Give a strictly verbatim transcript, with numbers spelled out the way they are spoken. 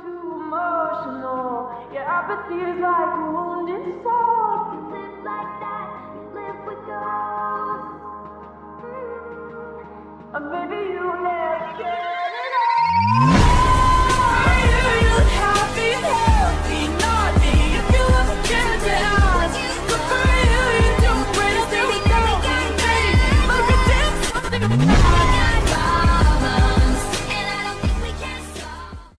too emotional. Your apathy is like a wounded soul. Live like that.